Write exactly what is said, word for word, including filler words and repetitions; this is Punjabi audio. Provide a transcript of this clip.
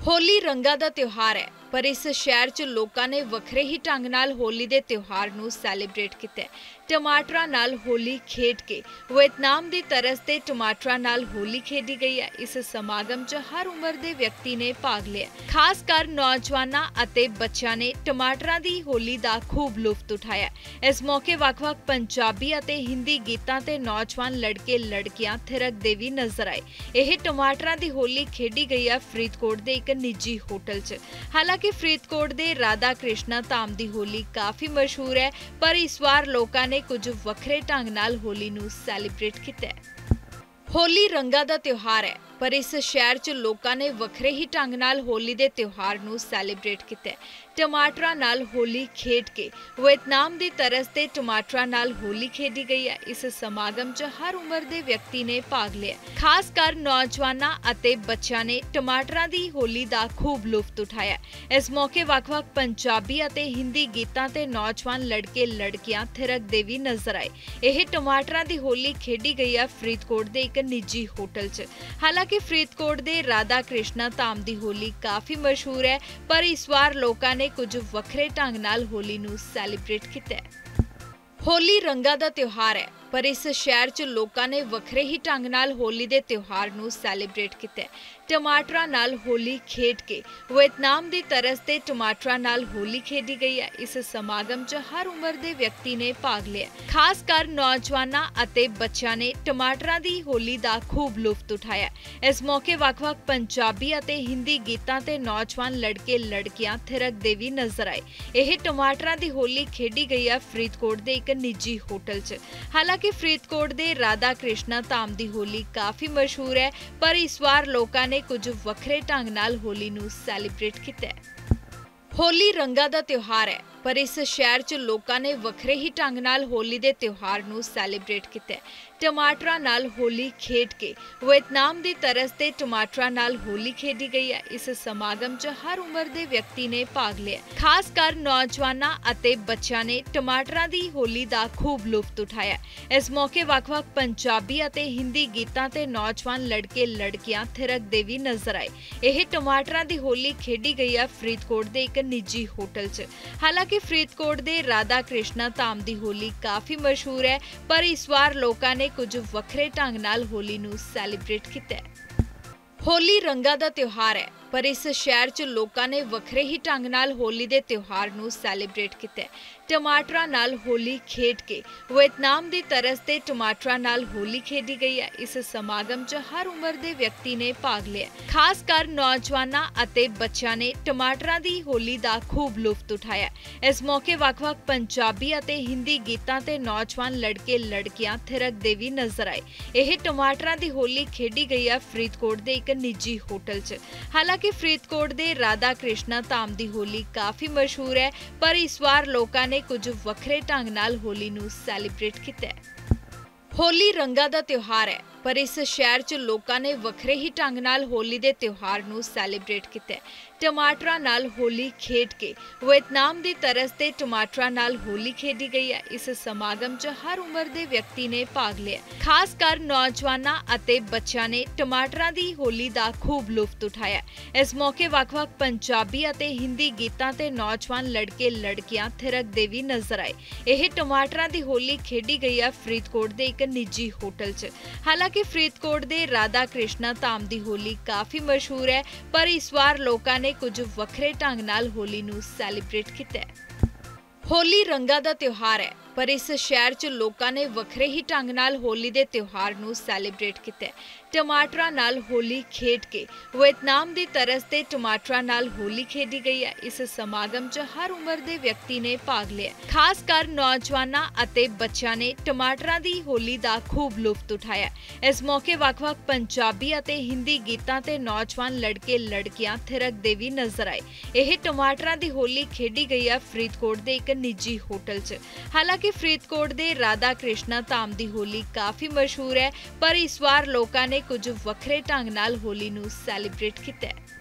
ਹੋਲੀ ਰੰਗਾਂ ਦਾ ਤਿਉਹਾਰ ਹੈ ਪਰ ਇਸ ਸ਼ਹਿਰ 'ਚ ਲੋਕਾਂ ਨੇ ਵੱਖਰੇ ਹੀ ਢੰਗ ਨਾਲ ਹੋਲੀ ਦੇ ਤਿਉਹਾਰ ਨੂੰ ਸੈਲੀਬ੍ਰੇਟ ਕੀਤਾ ਹੈ। ਟਮਾਟਰਾਂ ਨਾਲ ਹੋਲੀ ਖੇਡ ਕੇ ਵੀਅਤਨਾਮ ਦੀ ਤਰਜ਼ ਤੇ ਟਮਾਟਰਾਂ ਨਾਲ ਹੋਲੀ ਖੇਡੀ ਗਈ ਹੈ। ਇਸ ਸਮਾਗਮ 'ਚ ਹਰ ਉਮਰ ਦੇ ਵਿਅਕਤੀ ਨੇ ਭਾਗ ਲਿਆ। ਖਾਸ ਕਰ ਨੌਜਵਾਨਾਂ ਅਤੇ ਬੱਚਿਆਂ ਨੇ ਟਮਾਟਰਾਂ ਦੀ ਹੋਲੀ ਦਾ ਖੂਬ ਲੁਤਫ ਉਠਾਇਆ। ਇਸ ਮੌਕੇ ਵੱਖ-ਵੱਖ ਪੰਜਾਬੀ ਅਤੇ ਹਿੰਦੀ ਗੀਤਾਂ ਤੇ ਨੌਜਵਾਨ ਲੜਕੇ ਲੜਕੀਆਂ ਥਿਰਕਦੇ ਵੀ ਨਜ਼ਰ ਆਏ। ਇਹ ਟਮਾਟਰਾਂ ਦੀ ਹੋਲੀ ਖੇਡੀ ਗਈ ਹੈ ਫਰੀਦਕੋਟ ਦੇ ਇੱਕ ਨਿੱਜੀ ਹੋਟਲ 'ਚ। ਹਾਲਾਂਕਿ ਫਰੀਦਕੋਟ ਦੇ ਰਾਧਾ ਕ੍ਰਿਸ਼ਨਾ ਧਾਮ ਦੀ ਹੋਲੀ ਕਾਫੀ ਮਸ਼ਹੂਰ ਹੈ ਪਰ ਇਸ ਵਾਰ ਲੋਕਾਂ ਨੇ ਕੁਝ ਵੱਖਰੇ ਢੰਗ ਨਾਲ ਹੋਲੀ ਨੂੰ ਸੈਲੀਬ੍ਰੇਟ ਕੀਤਾ ਹੈ। ਹੋਲੀ ਰੰਗਾਂ ਦਾ ਤਿਉਹਾਰ ਹੈ ਪਰ ਇਸ ਸ਼ਹਿਰ 'ਚ ਲੋਕਾਂ ਨੇ ਵੱਖਰੇ ਹੀ ਢੰਗ ਨਾਲ ਹੋਲੀ ਦੇ ਤਿਉਹਾਰ ਨੂੰ ਸੈਲੀਬ੍ਰੇਟ ਕੀਤਾ ਹੈ। ਟਮਾਟਰਾਂ ਨਾਲ ਹੋਲੀ ਖੇਡ ਕੇ ਵੀਅਤਨਾਮ ਦੀ ਤਰਜ਼ ਤੇ ਟਮਾਟਰਾਂ ਨਾਲ ਹੋਲੀ ਖੇਡੀ ਗਈ ਹੈ। ਇਸ ਸਮਾਗਮ 'ਚ ਹਰ ਉਮਰ ਦੇ ਵਿਅਕਤੀ ਨੇ ਭਾਗ ਲਿਆ। ਖਾਸ ਕਰ ਨੌਜਵਾਨਾਂ ਅਤੇ ਬੱਚਿਆਂ ਨੇ ਟਮਾਟਰਾਂ ਦੀ ਹੋਲੀ ਦਾ ਖੂਬ ਲੁਤਫ ਉਠਾਇਆ। ਇਸ ਮੌਕੇ ਵੱਖ-ਵੱਖ ਪੰਜਾਬੀ ਅਤੇ ਹਿੰਦੀ ਗੀਤਾਂ ਤੇ ਨੌਜਵਾਨ ਲੜਕੇ ਲੜਕੀਆਂ ਥਿਰਕਦੇ ਵੀ ਨਜ਼ਰ ਆਏ। ਇਹ ਟਮਾਟਰਾਂ ਦੀ ਹੋਲੀ ਖੇਡੀ ਗਈ ਹੈ ਫਰੀਦਕੋਟ ਦੇ ਇੱਕ ਨਿੱਜੀ ਹੋਟਲ 'ਚ। ਹਾਲਾਂਕਿ ਫਰੀਦਕੋਟ ਦੇ ਰਾਧਾ ਕ੍ਰਿਸ਼ਨਾ ਧਾਮ ਦੀ ਹੋਲੀ ਕਾਫੀ ਮਸ਼ਹੂਰ ਹੈ ਪਰ ਇਸ ਵਾਰ ਲੋਕਾਂ ਨੇ ਕੁਝ ਵੱਖਰੇ ਢੰਗ ਨਾਲ ਹੋਲੀ ਨੂੰ ਸੈਲੀਬ੍ਰੇਟ ਕੀਤਾ ਹੈ। ਹੋਲੀ ਰੰਗਾਂ ਦਾ ਤਿਉਹਾਰ ਹੈ ਪਰ ਇਸ ਸ਼ਹਿਰ 'ਚ ਲੋਕਾਂ ਨੇ ਵੱਖਰੇ ਹੀ ਢੰਗ ਨਾਲ ਹੋਲੀ ਦੇ ਤਿਉਹਾਰ ਨੂੰ ਸੈਲੀਬ੍ਰੇਟ ਕੀਤਾ ਹੈ। ਟਮਾਟਰਾਂ ਨਾਲ ਹੋਲੀ ਖੇਡ ਕੇ ਵੀਅਤਨਾਮ ਦੀ ਤਰਜ਼ ਤੇ ਟਮਾਟਰਾਂ ਨਾਲ ਹੋਲੀ ਖੇਡੀ ਗਈ ਹੈ। ਇਸ ਸਮਾਗਮ 'ਚ ਹਰ ਉਮਰ ਦੇ ਵਿਅਕਤੀ ਨੇ ਭਾਗ ਲਿਆ। ਖਾਸ ਕਰ ਨੌਜਵਾਨਾਂ ਅਤੇ ਬੱਚਿਆਂ ਨੇ ਟਮਾਟਰਾਂ ਦੀ ਹੋਲੀ ਦਾ ਖੂਬ ਲੁਤਫ ਉਠਾਇਆ। ਇਸ ਮੌਕੇ ਵੱਖ-ਵੱਖ ਪੰਜਾਬੀ ਅਤੇ ਹਿੰਦੀ ਗੀਤਾਂ ਤੇ ਨੌਜਵਾਨ ਲੜਕੇ ਲੜਕੀਆਂ ਥਿਰਕਦੇ ਵੀ ਨਜ਼ਰ ਆਏ। ਇਹ ਟਮਾਟਰਾਂ ਦੀ ਹੋਲੀ ਖੇਡੀ ਗਈ ਹੈ ਫਰੀਦਕੋਟ ਦੇ ਇੱਕ ਨਿੱਜੀ ਹੋਟਲ 'ਚ। ਹਾਲਾਂਕਿ ਫਰੀਦਕੋਟ ਦੇ ਰਾਧਾ ਕ੍ਰਿਸ਼ਨਾ ਧਾਮ ਦੀ ਹੋਲੀ ਕਾਫੀ ਮਸ਼ਹੂਰ ਹੈ ਪਰ ਇਸ ਵਾਰ ਲੋਕਾਂ ਨੇ ਕੁਝ ਵੱਖਰੇ ਢੰਗ ਨਾਲ ਹੋਲੀ ਨੂੰ ਸੈਲੀਬ੍ਰੇਟ ਕੀਤਾ ਹੈ। ਹੋਲੀ ਰੰਗਾਂ ਦਾ ਤਿਉਹਾਰ ਹੈ ਪਰ ਇਸ ਸ਼ਹਿਰ 'ਚ ਲੋਕਾਂ ਨੇ ਵੱਖਰੇ ਹੀ ਢੰਗ ਨਾਲ ਹੋਲੀ ਦੇ ਤਿਉਹਾਰ ਨੂੰ ਸੈਲੀਬ੍ਰੇਟ ਕੀਤਾ ਹੈ। ਟਮਾਟਰਾਂ ਨਾਲ ਹੋਲੀ ਖੇਡ ਕੇ ਵੀਅਤਨਾਮ ਦੀ ਤਰਜ਼ ਤੇ ਟਮਾਟਰਾਂ ਨਾਲ ਹੋਲੀ ਖੇਡੀ ਗਈ ਹੈ। ਇਸ ਸਮਾਗਮ 'ਚ ਹਰ ਉਮਰ ਦੇ ਵਿਅਕਤੀ ਨੇ ਭਾਗ ਲਿਆ। ਖਾਸ ਕਰ ਨੌਜਵਾਨਾਂ ਅਤੇ ਬੱਚਿਆਂ ਨੇ ਟਮਾਟਰਾਂ ਦੀ ਹੋਲੀ ਦਾ ਖੂਬ ਲੁਤਫ ਉਠਾਇਆ। ਇਸ ਮੌਕੇ ਵੱਖ-ਵੱਖ ਪੰਜਾਬੀ ਅਤੇ ਹਿੰਦੀ ਗੀਤਾਂ ਤੇ ਨੌਜਵਾਨ ਲੜਕੇ ਲੜਕੀਆਂ ਥਿਰਕਦੇ ਵੀ ਨਜ਼ਰ ਆਏ। ਇਹ ਟਮਾਟਰਾਂ ਦੀ ਹੋਲੀ ਖੇਡੀ ਗਈ ਹੈ ਫਰੀਦਕੋਟ ਦੇ ਇੱਕ ਨਿੱਜੀ ਹੋਟਲ 'ਚ। ਹਾਲਾਂਕਿ ਫਰੀਦਕੋਟ ਦੇ ਰਾਧਾ ਕ੍ਰਿਸ਼ਨਾ ਧਾਮ ਦੀ ਹੋਲੀ ਕਾਫੀ ਮਸ਼ਹੂਰ ਹੈ ਪਰ ਇਸ ਵਾਰ ਲੋਕਾਂ ਨੇ ਕੁਝ ਵੱਖਰੇ ਢੰਗ ਨਾਲ ਹੋਲੀ ਨੂੰ ਸੈਲੀਬ੍ਰੇਟ ਕੀਤਾ ਹੈ। ਹੋਲੀ ਰੰਗਾਂ ਦਾ ਤਿਉਹਾਰ ਹੈ ਪਰ ਇਸ ਸ਼ਹਿਰ 'ਚ ਲੋਕਾਂ ਨੇ ਵੱਖਰੇ ਹੀ ਢੰਗ ਨਾਲ ਹੋਲੀ ਦੇ ਤਿਉਹਾਰ ਨੂੰ ਸੈਲੀਬ੍ਰੇਟ ਕੀਤਾ ਹੈ। ਟਮਾਟਰਾਂ ਨਾਲ ਹੋਲੀ ਖੇਡ ਕੇ ਵੀਅਤਨਾਮ ਦੀ ਤਰਜ਼ ਤੇ ਟਮਾਟਰਾਂ ਨਾਲ ਹੋਲੀ ਖੇਡੀ ਗਈ ਹੈ। ਇਸ ਸਮਾਗਮ 'ਚ ਹਰ ਉਮਰ ਦੇ ਵਿਅਕਤੀ ਨੇ ਭਾਗ ਲਿਆ। ਖਾਸ ਕਰ ਨੌਜਵਾਨਾਂ ਅਤੇ ਬੱਚਿਆਂ ਨੇ ਟਮਾਟਰਾਂ ਦੀ ਹੋਲੀ ਦਾ ਖੂਬ ਲੁਤਫ ਉਠਾਇਆ। ਇਸ ਮੌਕੇ ਵੱਖ-ਵੱਖ ਪੰਜਾਬੀ ਅਤੇ ਹਿੰਦੀ ਗੀਤਾਂ ਤੇ ਨੌਜਵਾਨ ਲੜਕੇ ਲੜਕੀਆਂ ਥਿਰਕਦੇ ਵੀ ਨਜ਼ਰ ਆਏ। ਇਹ ਟਮਾਟਰਾਂ ਦੀ ਹੋਲੀ ਖੇਡੀ ਗਈ ਹੈ ਫਰੀਦਕੋਟ ਦੇ ਇੱਕ ਨਿੱਜੀ ਹੋਟਲ 'ਚ। ਹਾਲਾਂਕਿ ਫਰੀਦਕੋਟ ਦੇ ਰਾਧਾ ਕ੍ਰਿਸ਼ਨਾ ਧਾਮ ਦੀ ਹੋਲੀ ਕਾਫੀ ਮਸ਼ਹੂਰ ਹੈ ਪਰ ਇਸ ਵਾਰ ਲੋਕਾਂ ਨੇ ਕੁਝ ਵੱਖਰੇ ਢੰਗ ਨਾਲ ਹੋਲੀ ਨੂੰ ਸੈਲੀਬ੍ਰੇਟ ਕੀਤਾ ਹੈ। ਹੋਲੀ ਰੰਗਾਂ ਦਾ ਤਿਉਹਾਰ ਹੈ ਪਰ ਇਸ ਸ਼ਹਿਰ 'ਚ ਲੋਕਾਂ ਨੇ ਵੱਖਰੇ ਹੀ ਢੰਗ ਨਾਲ ਹੋਲੀ ਦੇ ਤਿਉਹਾਰ ਨੂੰ ਸੈਲੀਬ੍ਰੇਟ ਕੀਤਾ ਹੈ। ਟਮਾਟਰਾਂ ਨਾਲ ਹੋਲੀ ਖੇਡ ਕੇ ਵੀਅਤਨਾਮ ਦੀ ਤਰਜ਼ ਤੇ ਟਮਾਟਰਾਂ ਨਾਲ ਹੋਲੀ ਖੇਡੀ ਗਈ ਹੈ। ਇਸ ਸਮਾਗਮ 'ਚ ਹਰ ਉਮਰ ਦੇ ਵਿਅਕਤੀ ਨੇ ਭਾਗ ਲਿਆ। ਖਾਸ ਕਰ ਨੌਜਵਾਨਾਂ ਅਤੇ ਬੱਚਿਆਂ ਨੇ ਟਮਾਟਰਾਂ ਦੀ ਹੋਲੀ ਦਾ ਖੂਬ ਲੁਤਫ ਉਠਾਇਆ। ਇਸ ਮੌਕੇ ਵੱਖ-ਵੱਖ ਪੰਜਾਬੀ ਅਤੇ ਹਿੰਦੀ ਗੀਤਾਂ ਤੇ ਨੌਜਵਾਨ ਲੜਕੇ ਲੜਕੀਆਂ ਥਿਰਕਦੇ ਵੀ ਨਜ਼ਰ ਆਏ। ਇਹ ਟਮਾਟਰਾਂ ਦੀ ਹੋਲੀ ਖੇਡੀ ਗਈ ਹੈ ਫਰੀਦਕੋਟ ਦੇ ਇੱਕ ਨਿੱਜੀ ਹੋਟਲ 'ਚ। ਹਾਲਾਂਕਿ ਫਰੀਦਕੋਟ ਦੇ ਰਾਧਾ ਕ੍ਰਿਸ਼ਨਾ ਧਾਮ ਦੀ ਹੋਲੀ ਕਾਫੀ ਮਸ਼ਹੂਰ ਹੈ ਪਰ ਇਸ ਵਾਰ ਲੋਕਾਂ ਨੇ ਕੁਝ ਵੱਖਰੇ ਢੰਗ ਨਾਲ ਹੋਲੀ ਨੂੰ ਸੈਲੀਬ੍ਰੇਟ ਕੀਤਾ ਹੈ। ਹੋਲੀ ਰੰਗਾਂ ਦਾ ਤਿਉਹਾਰ ਹੈ ਪਰ ਇਸ ਸ਼ਹਿਰ 'ਚ ਲੋਕਾਂ ਨੇ ਵੱਖਰੇ ਹੀ ਢੰਗ ਨਾਲ ਹੋਲੀ ਦੇ ਤਿਉਹਾਰ ਨੂੰ ਸੈਲੀਬ੍ਰੇਟ ਕੀਤਾ ਹੈ। ਟਮਾਟਰਾਂ ਨਾਲ ਹੋਲੀ ਖੇਡ ਕੇ ਵੀਅਤਨਾਮ ਦੀ ਤਰਜ਼ ਤੇ ਟਮਾਟਰਾਂ ਨਾਲ ਹੋਲੀ ਖੇਡੀ ਗਈ ਹੈ। ਇਸ ਸਮਾਗਮ 'ਚ ਹਰ ਉਮਰ ਦੇ ਵਿਅਕਤੀ ਨੇ ਭਾਗ ਲਿਆ। ਖਾਸ ਕਰ ਨੌਜਵਾਨਾਂ ਅਤੇ ਬੱਚਿਆਂ ਨੇ ਟਮਾਟਰਾਂ ਦੀ ਹੋਲੀ ਦਾ ਖੂਬ ਲੁਤਫ ਉਠਾਇਆ। ਇਸ ਮੌਕੇ ਵੱਖ-ਵੱਖ ਪੰਜਾਬੀ ਅਤੇ ਹਿੰਦੀ ਗੀਤਾਂ ਤੇ ਨੌਜਵਾਨ ਲੜਕੇ ਲੜਕੀਆਂ ਥਿਰਕਦੇ ਵੀ ਨਜ਼ਰ ਆਏ। ਇਹ ਟਮਾਟਰਾਂ ਦੀ ਹੋਲੀ ਖੇਡੀ ਗਈ ਹੈ ਫਰੀਦਕੋਟ ਦੇ ਇੱਕ ਨਿੱਜੀ ਹੋਟਲ 'ਚ। ਹਾਲਾਂਕਿ ਫਰੀਦਕੋਟ ਦੇ ਰਾਧਾ ਕ੍ਰਿਸ਼ਨਾ ਧਾਮ ਦੀ ਹੋਲੀ ਕਾਫੀ ਮਸ਼ਹੂਰ ਹੈ ਪਰ ਇਸ ਵਾਰ ਲੋਕਾਂ ਨੇ ਕੁਝ ਵੱਖਰੇ ਢੰਗ ਨਾਲ ਹੋਲੀ ਨੂੰ ਸੈਲੀਬ੍ਰੇਟ ਕੀਤਾ ਹੈ।